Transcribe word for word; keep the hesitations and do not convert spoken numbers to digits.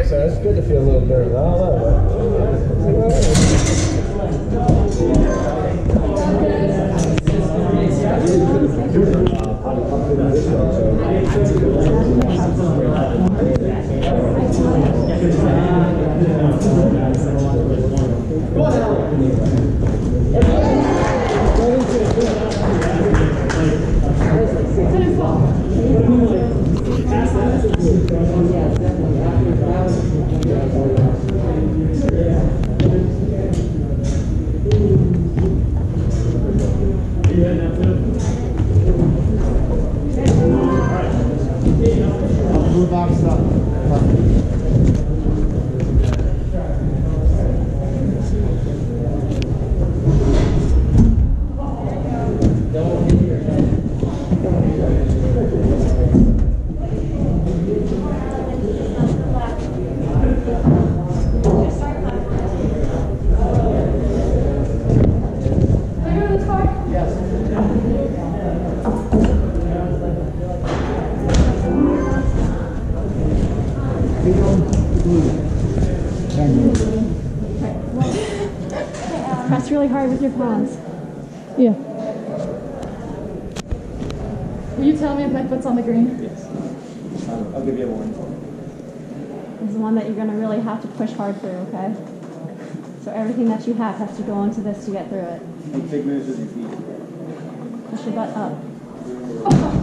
so it's good to feel a little nervous. I don't Press really hard with your palms. Yeah. Will you tell me if my foot's on the green? Yes. Um, I'll give you a warning. This is one that you're going to really have to push hard through, okay? So everything that you have has to go into this to get through it. Take big moves with your feet. Push your butt up.